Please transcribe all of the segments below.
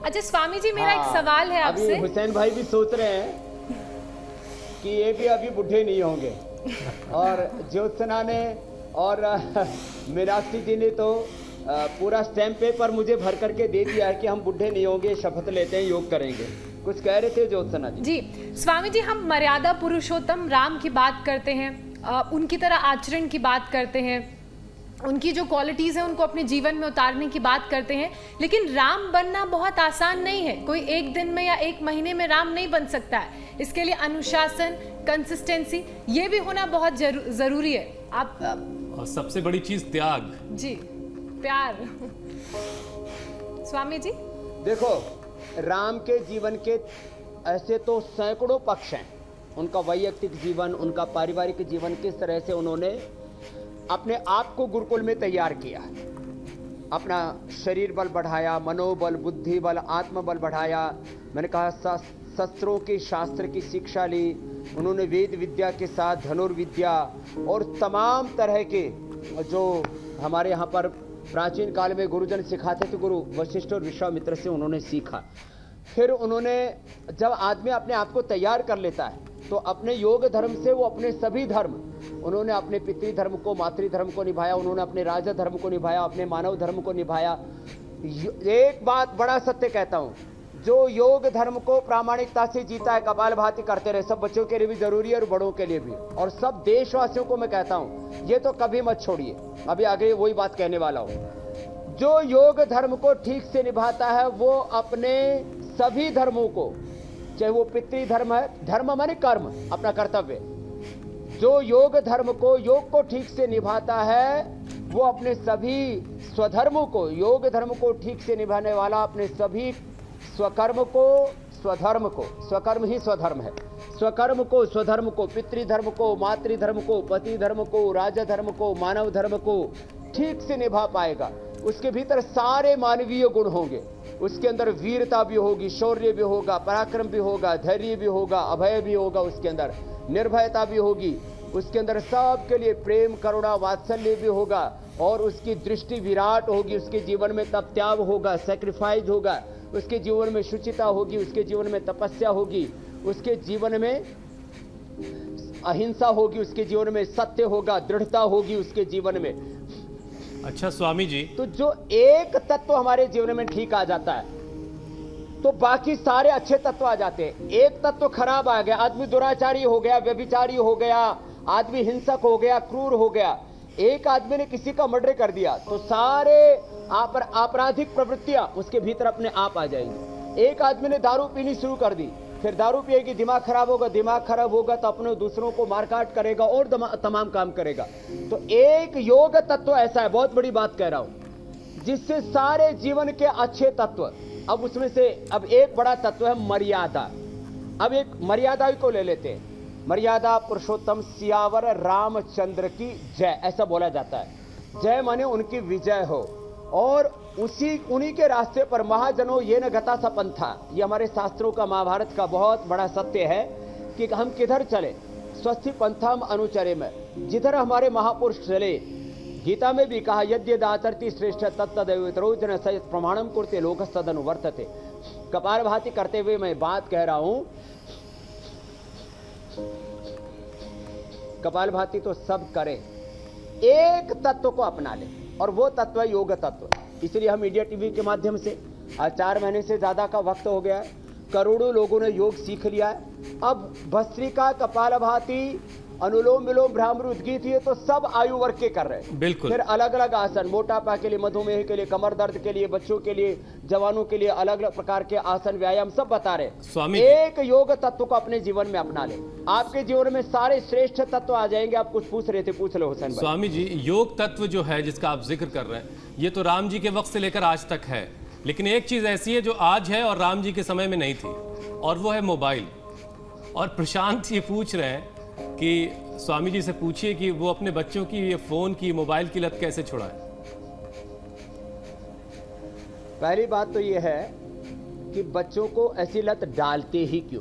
अच्छा स्वामी जी, मेरा एक सवाल है आपसे। अभी हुसैन भाई भी सोच रहे हैं कि ये भी अभी बूढ़े नहीं होंगे, और ज्योत्सना ने और मीनाक्षी जी ने तो पूरा स्टैम्प पेपर मुझे भर करके दे दिया है कि हम बूढ़े नहीं होंगे, शपथ लेते हैं, योग करेंगे। कुछ कह रहे थे ज्योत्सना जी? जी स्वामी जी, हम मर्यादा पुरुषोत्तम राम की बात करते हैं, उनकी तरह आचरण की बात करते हैं, उनकी जो क्वालिटीज़ हैं उनको अपने जीवन में उतारने की बात करते हैं, लेकिन राम बनना बहुत आसान नहीं है। कोई एक दिन में या एक महीने में राम नहीं बन सकता है। इसके लिए अनुशासन, कंसिस्टेंसी, ये भी होना बहुत ज़रूरी है। आप और सबसे बड़ी चीज़ त्याग। जी, प्यार। स्वामी जी देखो, राम के जीवन के ऐसे तो सैकड़ों पक्ष हैं। उनका वैयक्तिक जीवन, उनका पारिवारिक जीवन, किस तरह से उन्होंने अपने आप को गुरुकुल में तैयार किया, अपना शरीर बल बढ़ाया, मनोबल, बुद्धि बल, आत्मबल बढ़ाया। मैंने कहा शस्त्रों की, शास्त्र की शिक्षा ली उन्होंने, वेद विद्या के साथ धनुर्विद्या और तमाम तरह के जो हमारे यहाँ पर प्राचीन काल में गुरुजन सिखाते थे, गुरु वशिष्ठ और विश्वामित्र से उन्होंने सीखा। फिर उन्होंने, जब आदमी अपने आप को तैयार कर लेता है तो अपने योग धर्म से वो अपने सभी धर्म, उन्होंने अपने पितृ धर्म को, मातृ धर्म को निभाया, उन्होंने अपने राजा धर्म को निभाया, अपने मानव धर्म को निभाया। एक बात बड़ा सत्य कहता हूँ, जो योग धर्म को प्रामाणिकता से जीता है, कपालभाति करते रहे। सब बच्चों के लिए भी जरूरी है और बड़ों के लिए भी, और सब देशवासियों को मैं कहता हूँ ये तो कभी मत छोड़िए। अभी आगे वही बात कहने वाला हूँ। जो योग धर्म को ठीक से निभाता है वो अपने सभी धर्मों को, चाहे वो पितृ धर्म है, धर्म माने कर्म, अपना कर्तव्य, जो योग धर्म को, योग को ठीक से निभाता है वो अपने सभी स्वधर्मों को, योग धर्म को ठीक से निभाने वाला अपने सभी स्वकर्म को, स्वधर्म को, स्वकर्म ही स्वधर्म है, स्वकर्म को, स्वधर्म को, पितृधर्म को, मातृधर्म को, पति धर्म को, राजा धर्म को, मानव धर्म को ठीक से निभा पाएगा। उसके भीतर सारे मानवीय गुण होंगे, उसके अंदर वीरता भी होगी, शौर्य भी होगा, पराक्रम भी होगा, धैर्य भी होगा, अभय भी होगा, उसके अंदर निर्भयता भी होगी, उसके अंदर सबके लिए प्रेम, करुणा, वात्सल्य भी होगा, और उसकी दृष्टि विराट होगी। उसके जीवन में तप त्याग होगा, सैक्रिफाइस होगा, उसके जीवन में शुचिता होगी, उसके जीवन में तपस्या होगी, उसके जीवन में अहिंसा होगी, उसके जीवन में सत्य होगा, दृढ़ता होगी उसके जीवन में। अच्छा स्वामी जी, तो जो एक तत्व हमारे जीवन में ठीक आ जाता है तो बाकी सारे अच्छे तत्व आ जाते हैं। एक तत्व खराब आ गया, आदमी दुराचारी हो गया, व्यभिचारी हो गया, आदमी हिंसक हो गया, क्रूर हो गया, एक आदमी ने किसी का मर्डर कर दिया तो सारे आपराधिक प्रवृत्तियां उसके भीतर अपने आप आ जाएंगी। एक आदमी ने दारू पीनी शुरू कर दी, फिर दारू पिएगी, दिमाग खराब होगा, दिमाग खराब होगा तो अपने दूसरों को मारकाट करेगा और तमाम काम करेगा। तो एक योग तत्व ऐसा है, बहुत बड़ी बात कह रहा हूं, जिससे सारे जीवन के अच्छे तत्व, अब उसमें से अब एक बड़ा तत्व है मर्यादा। अब एक मर्यादा को ले लेते हैं, मर्यादा पुरुषोत्तम सियावर रामचंद्र की जय, ऐसा बोला जाता है। जय माने उनकी विजय हो, और उन्हीं के रास्ते पर महाजनों ये न गता सा पंथा, ये हमारे शास्त्रों का, महाभारत का बहुत बड़ा सत्य है कि हम किधर चले, स्वस्थि पंथाम अनुचरे में, जिधर हमारे महापुरुष चले। गीता में भी कहा यद्यदाचरति श्रेष्ठ तत्तदैवेतरो जन सहित प्रमाणम कुर्ते लोकस्तदनुवर्तते। कपालभाति करते हुए मैं बात कह रहा हूं, कपालभाति तो सब करें, एक तत्व को अपना ले, और वो तत्व है योग तत्व। इसलिए हम इंडिया टीवी के माध्यम से आज 4 महीने से ज्यादा का वक्त हो गया है, करोड़ों लोगों ने योग सीख लिया है। अब भस्त्रिका, कपालभाति, अनुलोम विलोम, भ्रामरी, उद्गीत, ये तो सब आयु वर्ग के कर रहे हैं। बिल्कुल। फिर अलग अलग आसन, मोटापा के लिए, मधुमेह के लिए, कमर दर्द के लिए, बच्चों के लिए, जवानों के लिए अलग अलग प्रकार के आसन, व्यायाम सब बता रहे। स्वामी एक योग तत्व को अपने जीवन में अपना ले, आपके जीवन में सारे श्रेष्ठ तत्व आ जाएंगे। आप कुछ पूछ रहे थे, पूछ लो हुसैन भाई। स्वामी जी, योग तत्व जो है जिसका आप जिक्र कर रहे हैं, ये तो राम जी के वक्त से लेकर आज तक है, लेकिन एक चीज ऐसी है जो आज है और राम जी के समय में नहीं थी, और वो है मोबाइल। और प्रशांत ये पूछ रहे हैं कि स्वामी जी से पूछिए कि वो अपने बच्चों की ये फोन की, मोबाइल की लत कैसे छुड़ाएं। पहली बात तो ये है कि बच्चों को ऐसी लत डालते ही क्यों।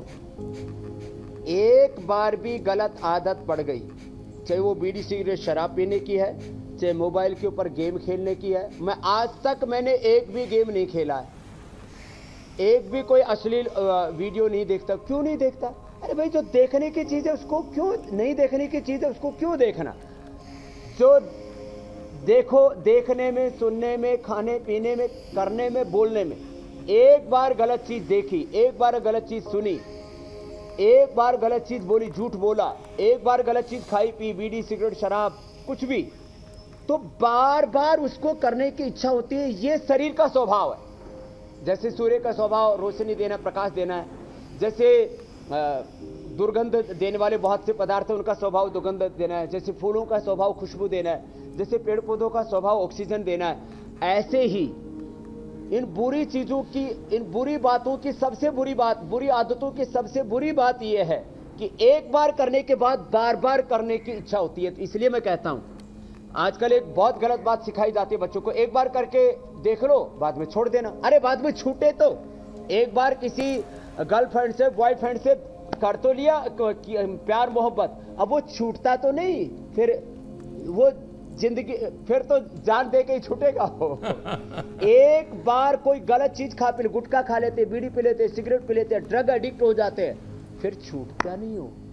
एक बार भी गलत आदत पड़ गई, चाहे वो बीड़ी सिगरेट शराब पीने की है, चाहे मोबाइल के ऊपर गेम खेलने की है। मैं आज तक मैंने एक भी गेम नहीं खेला है, एक भी कोई अश्लील वीडियो नहीं देखता। क्यों नहीं देखता? अरे भाई, जो देखने की चीज है उसको क्यों नहीं, देखने की चीज है उसको क्यों देखना? जो देखो, देखने में, सुनने में, खाने पीने में, करने में, बोलने में, एक बार गलत चीज देखी, एक बार गलत चीज सुनी, एक बार गलत चीज बोली, झूठ बोला, एक बार गलत चीज खाई पी, बीड़ी सिगरेट शराब कुछ भी, तो बार बार उसको करने की इच्छा होती है। ये शरीर का स्वभाव है। जैसे सूर्य का स्वभाव रोशनी देना, प्रकाश देना है। जैसे दुर्गंध देने वाले बहुत से पदार्थ हैं, उनका स्वभाव दुर्गंध देना है। जैसे फूलों का स्वभाव खुशबू देना है। जैसे पेड़ पौधों का स्वभाव ऑक्सीजन देना है। ऐसे ही इन बुरी चीजों की, इन बुरी बातों की सबसे बुरी बात, बुरी आदतों की सबसे बुरी बात यह है कि एक बार करने के बाद बार बार करने की इच्छा होती है। तो इसलिए मैं कहता हूं, आजकल एक बहुत गलत बात सिखाई जाती है बच्चों को, एक बार करके देख लो, बाद में छोड़ देना। अरे बाद में छूटे तो, एक बार किसी गर्लफ्रेंड से, बॉयफ्रेंड से कर तो लिया प्यार मोहब्बत, अब वो छूटता तो नहीं, फिर वो जिंदगी, फिर तो जान दे के ही छूटेगा वो। एक बार कोई गलत चीज खा पी, गुटखा खा लेते, बीड़ी पी लेते, सिगरेट पी लेते, ड्रग एडिक्ट हो जाते हैं, फिर छूटता नहीं हो।